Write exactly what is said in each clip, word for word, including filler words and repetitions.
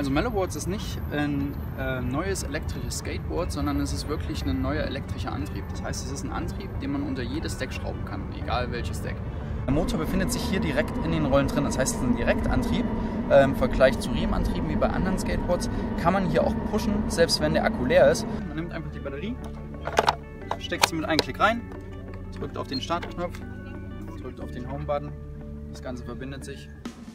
Also Mellowboards ist nicht ein äh, neues elektrisches Skateboard, sondern es ist wirklich ein neuer elektrischer Antrieb. Das heißt, es ist ein Antrieb, den man unter jedes Deck schrauben kann, egal welches Deck. Der Motor befindet sich hier direkt in den Rollen drin, das heißt, es ist ein Direktantrieb. Äh, Im Vergleich zu Riemenantrieben wie bei anderen Skateboards kann man hier auch pushen, selbst wenn der Akku leer ist. Man nimmt einfach die Batterie, steckt sie mit einem Klick rein, drückt auf den Startknopf, drückt auf den Home-Button, das Ganze verbindet sich.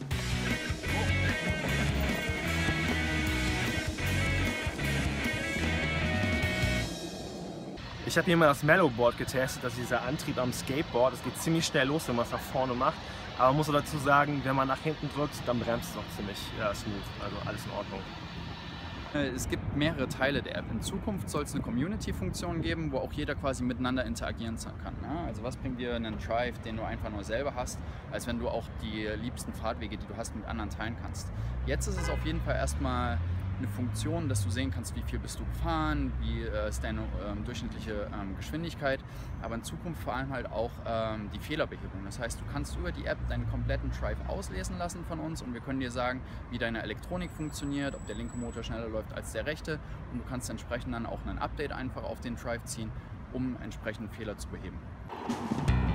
Ich habe hier mal das Mellowboard getestet, das ist dieser Antrieb am Skateboard. Es geht ziemlich schnell los, wenn man es nach vorne macht. Aber man muss auch dazu sagen, wenn man nach hinten drückt, dann bremst es auch ziemlich ja, smooth. Also alles in Ordnung. Es gibt mehrere Teile der App. In Zukunft soll es eine Community-Funktion geben, wo auch jeder quasi miteinander interagieren kann. Also was bringt dir einen Drive, den du einfach nur selber hast, als wenn du auch die liebsten Fahrtwege, die du hast, mit anderen teilen kannst. Jetzt ist es auf jeden Fall erstmal eine Funktion, dass du sehen kannst, wie viel bist du gefahren, wie äh, ist deine ähm, durchschnittliche ähm, Geschwindigkeit, aber in Zukunft vor allem halt auch ähm, die Fehlerbehebung. Das heißt, du kannst über die App deinen kompletten Drive auslesen lassen von uns und wir können dir sagen, wie deine Elektronik funktioniert, ob der linke Motor schneller läuft als der rechte und du kannst entsprechend dann auch ein Update einfach auf den Drive ziehen, um entsprechend Fehler zu beheben.